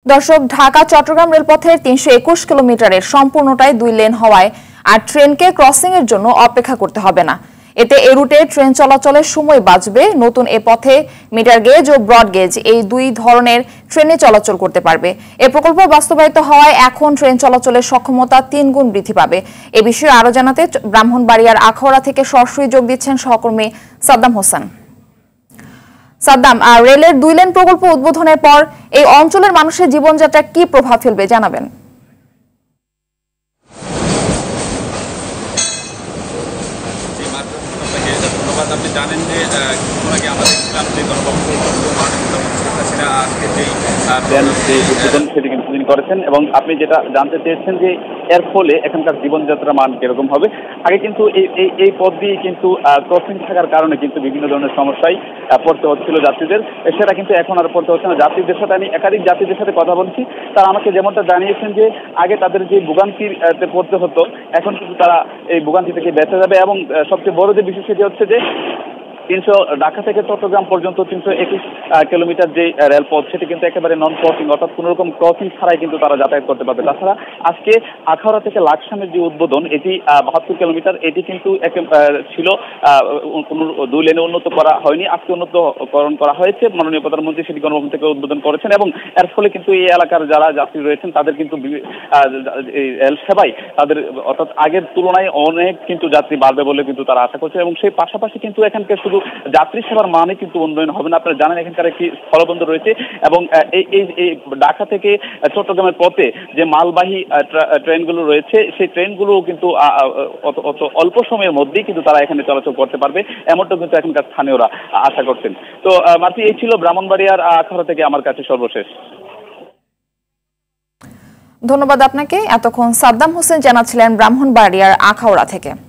দর্শক, ঢাকা চট্টগ্রাম রেলপথের ৩২১ কিলোমিটারের সম্পূর্ণটাই ২ লেন হওয়ায় আর ট্রেনকে ক্রসিং এর জন্য অপেক্ষা করতে হবে না। এতে এ রুটে ট্রেন চলাচলের সময় বাঁচবে। নতুন এ পথে মিটার গেজ ও ব্রড গেজ এই দুই ধরনের ট্রেনে চলাচল করতে পারবে। এ প্রকল্প বাস্তবায়িত হওয়ায় এখন ট্রেন চলাচলের সক্ষমতা ৩ গুণ বৃদ্ধি পাবে। এ বিষয়ে আরো জানাতে ব্রাহ্মণবাড়িয়ার আখাউড়া থেকে সরাসরি যোগ দিচ্ছেন সহকর্মী সাদ্দাম হোসেন। সাদ্দাম, রেলের ২ লেন প্রকল্প উদ্বোধনের পর এই অঞ্চলের মানুষের জীবনযাত্রা কি প্রভাব ফেলবে জানাবেন। আপনি জানেন যে কিছুক্ষণ আগে আমরা দেখছিলাম যে আজকে যেই উদ্বোধন সেটি কিন্তু তিনি করেছেন এবং আপনি যেটা জানতে চেয়েছেন যে এর ফলে এখানকার জীবনযাত্রার মান কিরকম হবে। আগে কিন্তু এই পথ দিয়ে কিন্তু ক্রসিং থাকার কারণে কিন্তু বিভিন্ন ধরনের সমস্যায় পড়তে হচ্ছিল যাত্রীদের, সেটা কিন্তু এখন আর পড়তে হচ্ছে না। যাত্রীদের সাথে আমি একাধিক যাত্রীদের সাথে কথা বলছি, তারা আমাকে যেমনটা জানিয়েছেন যে আগে তাদের যে ভোগান্তিতে পড়তে হতো এখন কিন্তু তারা এই ভোগান্তি থেকে বেঁচে যাবে। এবং সবচেয়ে বড় যে বিষয় সেটি হচ্ছে যে ঢাকা থেকে চট্টগ্রাম পর্যন্ত ৩২১ কিলোমিটার যে রেলপথ সেটি কিন্তু একেবারে নন ক্রসিং, অর্থাৎ কোন রকম ক্রসিং ছাড়াই কিন্তু তারা যাতায়াত করতে পারবে। তাছাড়া আজকে আখাউড়া থেকে লাকসামের যে উদ্বোধন, এটি ৭২ কিলোমিটার, এটি কিন্তু ছিল কোন ২ লেনে উন্নত করা হয়নি, আজকে উন্নতকরণ করা হয়েছে। মাননীয় প্রধানমন্ত্রী সেটি গণভবন থেকে উদ্বোধন করেছেন এবং এর ফলে কিন্তু এই এলাকার যারা যাত্রী রয়েছেন তাদের কিন্তু রেল সেবাই তাদের অর্থাৎ আগের তুলনায় অনেক কিন্তু যাত্রী বাড়বে বলে কিন্তু তারা আশা করছে। এবং সেই পাশাপাশি কিন্তু এখানকার শুধু যাত্রী সেবার মানে কিন্তু উন্নয়ন হবে না। আপনারা জানেন এখানকার একটি স্থলবন্দর রয়েছে এবং এই ঢাকা থেকে চট্টগ্রামের পথে যে মালবাহী ট্রেনগুলো রয়েছে সেই ট্রেনগুলো কিন্তু অল্প সময়ের মধ্যেই কিন্তু তারা এখানে চলাচল করতে পারবে, এমনটা কিন্তু এখানকার স্থানীয়রা আশা করছেন। তো মাত্র এই ছিল ব্রাহ্মণবাড়িয়ার আখাউড়া থেকে আমার কাছে সর্বশেষ। ধন্যবাদ আপনাকে। এতক্ষণ সাদ্দাম হোসেন জানাচ্ছিলেন ব্রাহ্মণবাড়িয়ার আখাউড়া থেকে।